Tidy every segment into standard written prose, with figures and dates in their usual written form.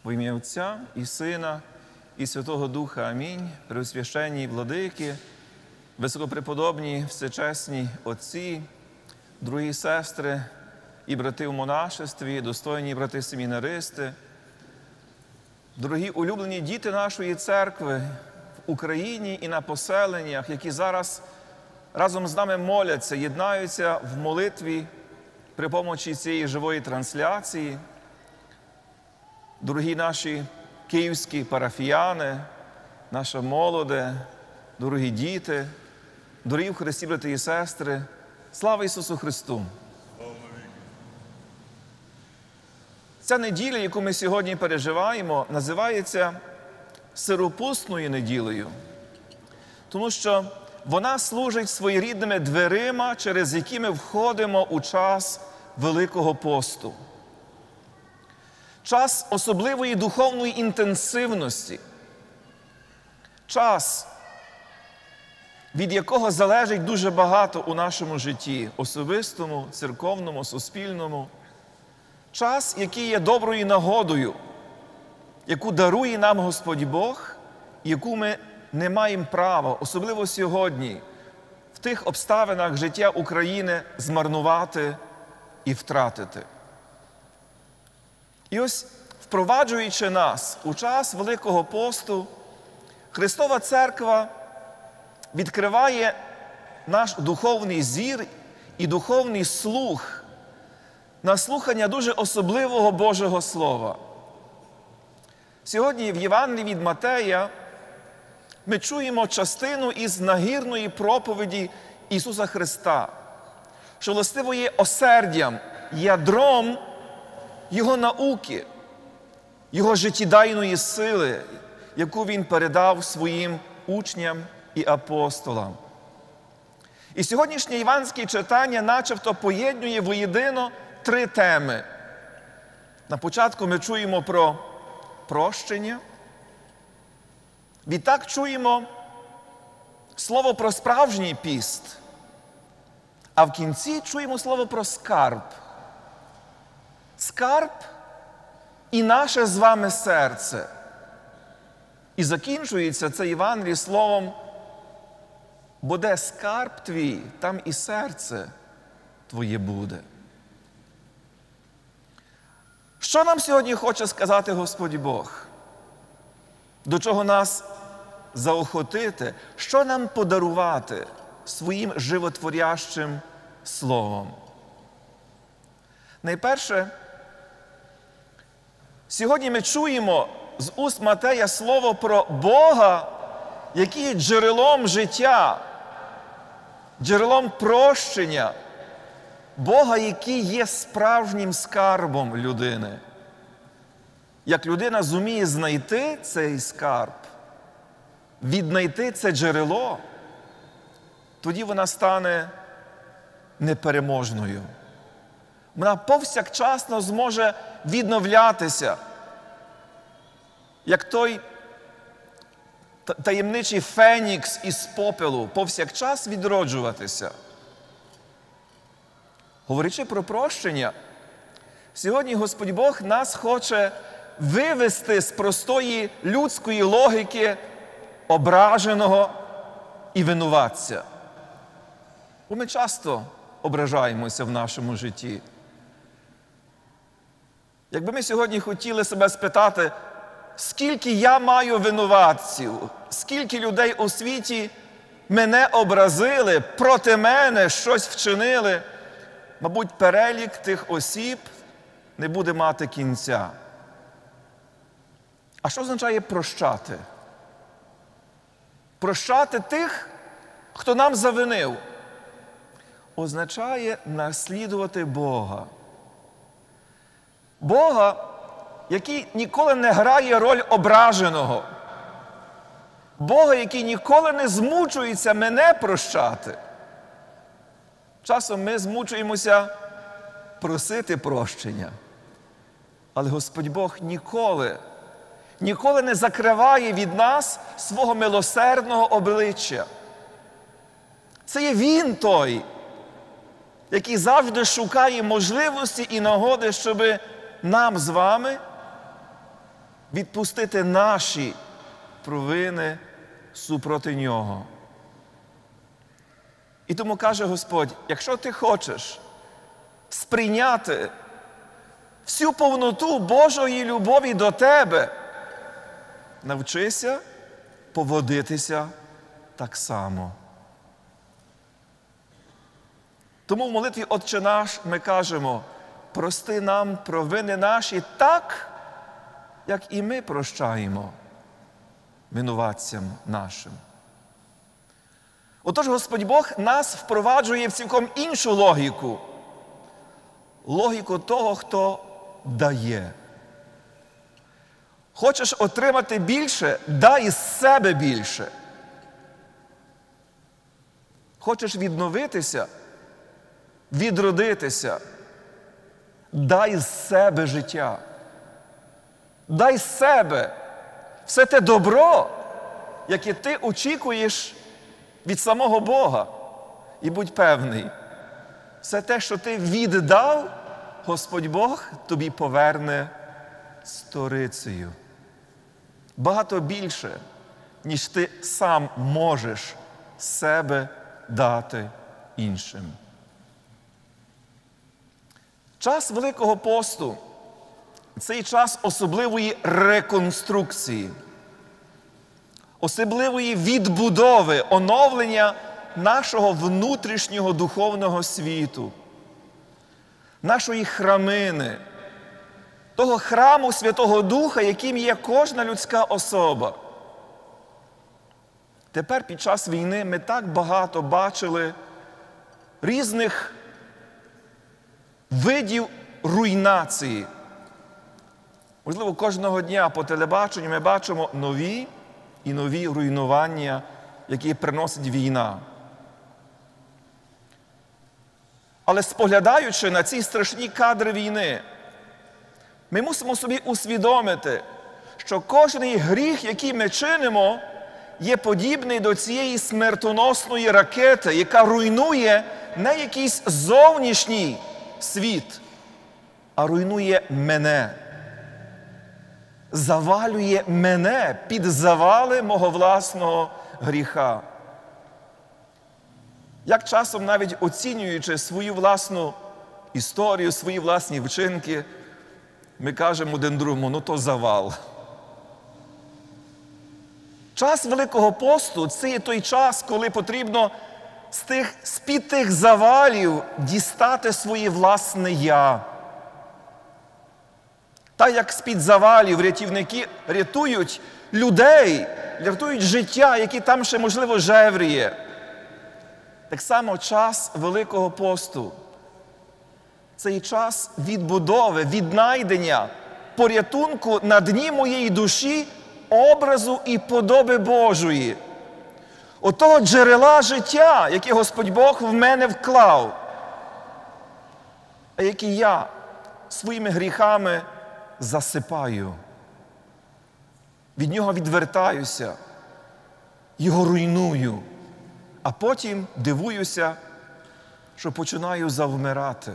Во ім'я Отця і Сина, і Святого Духа. Амінь. Преосвященні владики, високопреподобні, всечесні отці, дорогі сестри і брати в монашестві, достойні брати семінаристи, дорогі улюблені діти нашої церкви в Україні і на поселеннях, які зараз разом з нами моляться, єднаються в молитві при помочі цієї живої трансляції, дорогі наші київські парафіяни, наша молоде, дорогі діти, дорогі в Христі, брати і сестри, слава Ісусу Христу! Ця неділя, яку ми сьогодні переживаємо, називається Сиропусною неділею, тому що вона служить своєрідними дверима, через які ми входимо у час Великого посту. Час особливої духовної інтенсивності. Час, від якого залежить дуже багато у нашому житті, особистому, церковному, суспільному. Час, який є доброю нагодою, яку дарує нам Господь Бог, яку ми не маємо права, особливо сьогодні, в тих обставинах життя України змарнувати і втратити. І ось, впроваджуючи нас у час Великого посту, Христова Церква відкриває наш духовний зір і духовний слух на слухання дуже особливого Божого Слова. Сьогодні в Євангелії від Матея ми чуємо частину із нагірної проповіді Ісуса Христа, що властиво є осердям, ядром Його науки, Його життєдайної сили, яку Він передав своїм учням і апостолам. І сьогоднішнє євангельське читання начебто поєднує воєдино три теми. На початку ми чуємо про прощення. Відтак чуємо слово про справжній піст. А в кінці чуємо слово про скарб. Скарб і наше з вами серце. І закінчується це Євангеліє словом: бо де скарб твій, там і серце твоє буде. Що нам сьогодні хоче сказати Господь Бог? До чого нас заохотити? Що нам подарувати своїм животворящим словом? Найперше, сьогодні ми чуємо з уст Матея слово про Бога, який є джерелом життя, джерелом прощення, Бога, який є справжнім скарбом людини. Як людина зуміє знайти цей скарб, віднайти це джерело, тоді вона стане непереможною. Вона повсякчасно зможе відновлятися, як той таємничий фенікс із попелу, повсякчас відроджуватися. Говорячи про прощення, сьогодні Господь Бог нас хоче вивести з простої людської логіки ображеного і винуватця. Бо ми часто ображаємося в нашому житті. Якби ми сьогодні хотіли себе спитати, скільки я маю винуватців, скільки людей у світі мене образили, проти мене щось вчинили, мабуть, перелік тих осіб не буде мати кінця. А що означає прощати? Прощати тих, хто нам завинив, означає наслідувати Бога. Бога, який ніколи не грає роль ображеного. Бога, який ніколи не змучується мене прощати. Часом ми змучуємося просити прощення. Але Господь Бог ніколи не закриває від нас свого милосердного обличчя. Це є Він той, який завжди шукає можливості і нагоди, щоб нам з вами відпустити наші провини супроти Нього. І тому каже Господь, якщо ти хочеш сприйняти всю повноту Божої любові до тебе, навчися поводитися так само. Тому в молитві «Отче наш» ми кажемо, прости нам провини наші так, як і ми прощаємо винуватцям нашим. Отож, Господь Бог нас впроваджує в цілком іншу логіку. Логіку того, хто дає. Хочеш отримати більше – дай із себе більше. Хочеш відновитися, відродитися – дай з себе життя. Дай з себе все те добро, яке ти очікуєш від самого Бога. І будь певний, все те, що ти віддав, Господь Бог тобі поверне сторицею. Багато більше, ніж ти сам можеш себе дати іншим. Час Великого посту – цей час особливої реконструкції, особливої відбудови, оновлення нашого внутрішнього духовного світу, нашої храмини, того храму Святого Духа, яким є кожна людська особа. Тепер під час війни ми так багато бачили різних видів руйнації. Можливо, кожного дня по телебаченню ми бачимо нові і нові руйнування, які приносить війна. Але споглядаючи на ці страшні кадри війни, ми мусимо собі усвідомити, що кожний гріх, який ми чинимо, є подібний до цієї смертоносної ракети, яка руйнує не якийсь зовнішній світ, а руйнує мене. Завалює мене під завали мого власного гріха. Як часом навіть оцінюючи свою власну історію, свої власні вчинки, ми кажемо один другому, ну то завал. Час Великого посту – це є той час, коли потрібно з-під тих завалів дістати своє власне «я». Так як з-під завалів рятівники рятують людей, рятують життя, які там ще, можливо, жевріє. Так само час Великого посту – це і час відбудови, віднайдення, порятунку на дні моєї душі образу і подоби Божої. Отого джерела життя, яке Господь Бог в мене вклав, а який я своїми гріхами засипаю. Від нього відвертаюся, його руйную, а потім дивуюся, що починаю завмирати.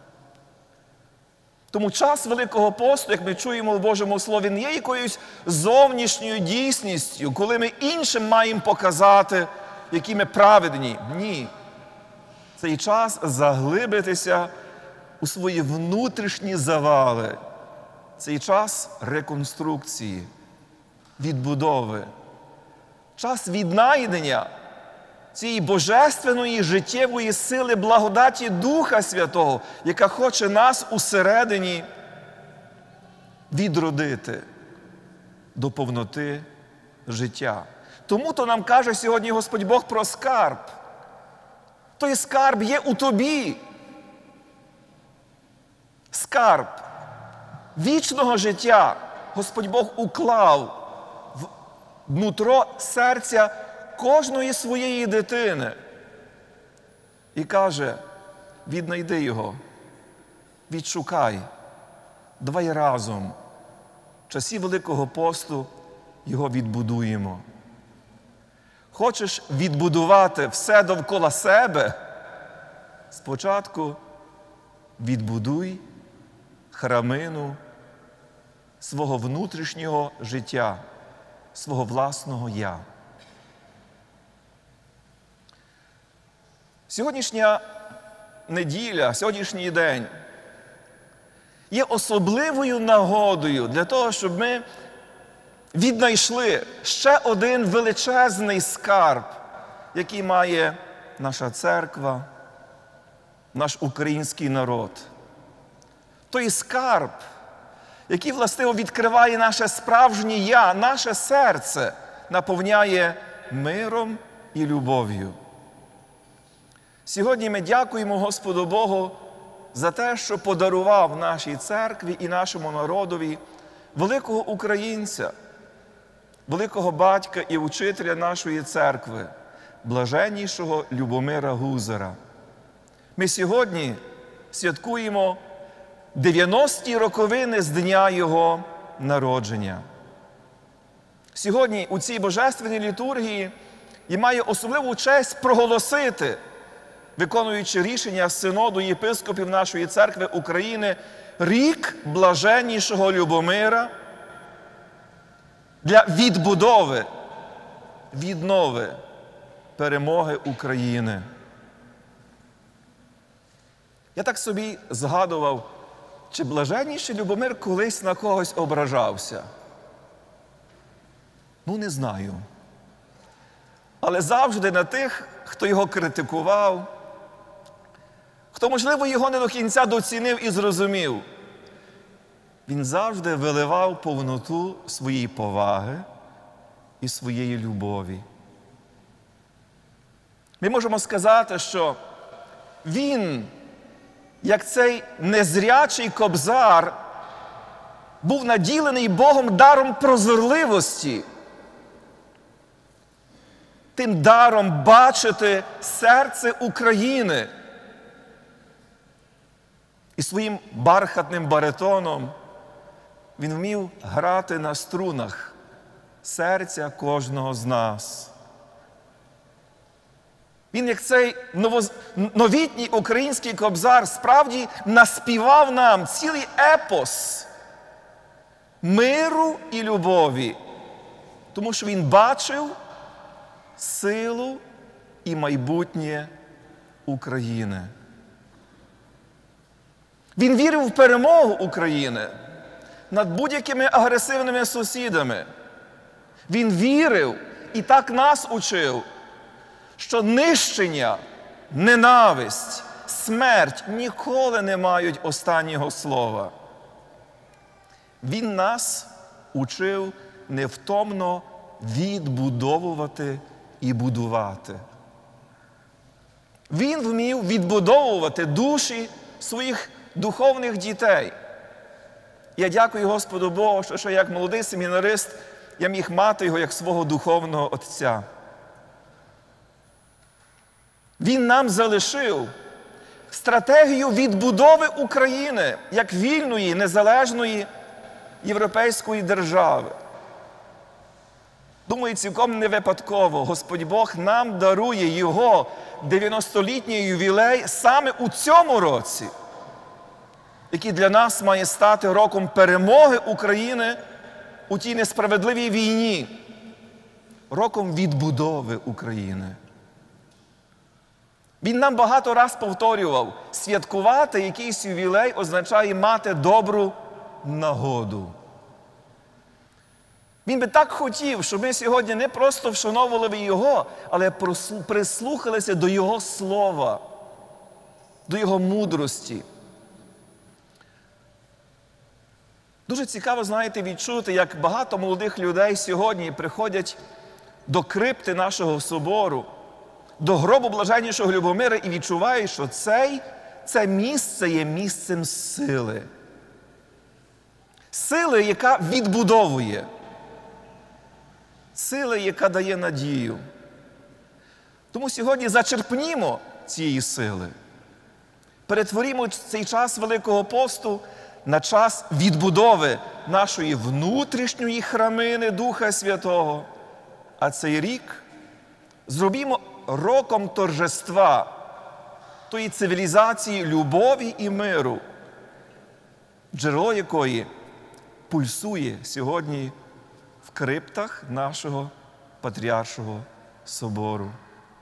Тому час Великого посту, як ми чуємо в Божому Слові, не є якоюсь зовнішньою дійсністю, коли ми іншим маємо показати, які ми праведні. Ні. Цей час заглибитися у свої внутрішні завали. Цей час реконструкції, відбудови. Час віднайдення цієї божественної життєвої сили благодаті Духа Святого, яка хоче нас усередині відродити до повноти життя. Тому-то нам каже сьогодні Господь Бог про скарб. Той скарб є у тобі. Скарб вічного життя Господь Бог уклав в нутро серця кожної своєї дитини. І каже, віднайди його, відшукай, давай разом. В часі Великого посту його відбудуємо. Хочеш відбудувати все довкола себе? Спочатку відбудуй храмину свого внутрішнього життя, свого власного «я». Сьогоднішня неділя, сьогоднішній день є особливою нагодою для того, щоб ми віднайшли ще один величезний скарб, який має наша церква, наш український народ. Той скарб, який, властиво, відкриває наше справжнє «я», наше серце, наповняє миром і любов'ю. Сьогодні ми дякуємо Господу Богу за те, що подарував нашій церкві і нашому народові великого українця, великого батька і учителя нашої церкви, блаженнішого Любомира Гузара. Ми сьогодні святкуємо 90-ті роковини з дня його народження. Сьогодні у цій божественній літургії і має особливу честь проголосити, виконуючи рішення Синоду єпископів нашої церкви України, рік блаженнішого Любомира для відбудови, віднови, перемоги України. Я так собі згадував, чи блаженніший Любомир колись на когось ображався? Ну, не знаю. Але завжди на тих, хто його критикував, хто, можливо, його не до кінця доцінив і зрозумів, він завжди виливав повноту своєї поваги і своєї любові. Ми можемо сказати, що він, як цей незрячий кобзар, був наділений Богом даром прозорливості, тим даром бачити серце України. І своїм бархатним баритоном він вмів грати на струнах серця кожного з нас. Він, як цей новітній український кобзар, справді наспівав нам цілий епос миру і любові, тому що він бачив силу і майбутнє України. Він вірив в перемогу України над будь-якими агресивними сусідами. Він вірив і так нас учив, що нищення, ненависть, смерть ніколи не мають останнього слова. Він нас учив невтомно відбудовувати і будувати. Він вмів відбудовувати душі своїх духовних дітей. Я дякую Господу Богу, що як молодий семінарист я міг мати його як свого духовного отця. Він нам залишив стратегію відбудови України як вільної, незалежної європейської держави. Думаю, цілком не випадково Господь Бог нам дарує його 90-літній ювілей саме у цьому році, який для нас має стати роком перемоги України у тій несправедливій війні, роком відбудови України. Він нам багато раз повторював, святкувати якийсь ювілей означає мати добру нагоду. Він би так хотів, щоб ми сьогодні не просто вшановували його, але прислухалися до його слова, до його мудрості. Дуже цікаво, знаєте, відчути, як багато молодих людей сьогодні приходять до крипти нашого собору, до гробу блаженнішого Любомира і відчувають, що це місце є місцем сили. Сили, яка відбудовує. Сили, яка дає надію. Тому сьогодні зачерпнімо цієї сили. Перетворімо цей час Великого посту на час відбудови нашої внутрішньої храмини Духа Святого. А цей рік зробімо роком торжества тої цивілізації любові і миру, джерело якої пульсує сьогодні в криптах нашого Патріаршого собору.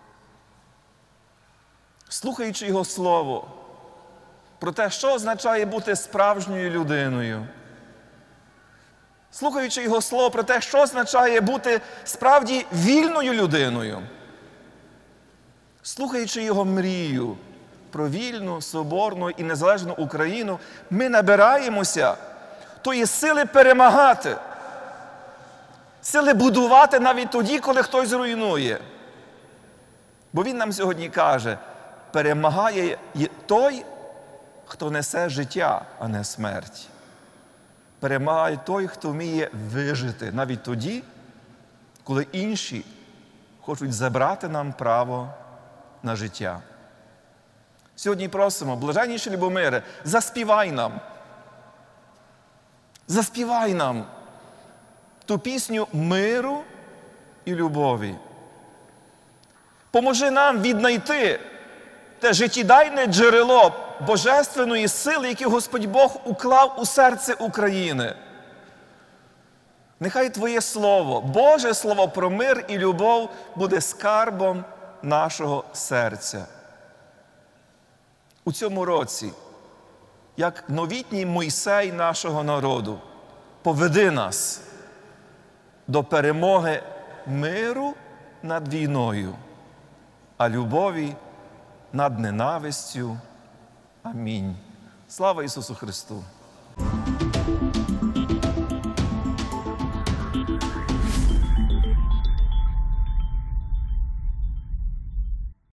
Слухаючи Його Слово про те, що означає бути справжньою людиною, слухаючи Його Слово про те, що означає бути справді вільною людиною, слухаючи Його мрію про вільну, соборну і незалежну Україну, ми набираємося тої сили перемагати, сили будувати навіть тоді, коли хтось руйнує. Бо Він нам сьогодні каже, перемагає той, хто несе життя, а не смерть. Перемагає той, хто вміє вижити навіть тоді, коли інші хочуть забрати нам право на життя. Сьогодні просимо, блаженніший Любомире, заспівай нам ту пісню миру і любові. Поможи нам віднайти те життєдайне джерело божественної сили, яке Господь Бог уклав у серце України. Нехай Твоє Слово, Боже Слово про мир і любов буде скарбом нашого серця. У цьому році, як новітній Мойсей нашого народу, поведи нас до перемоги миру над війною, а любові над ненавистю. Амінь. Слава Ісусу Христу!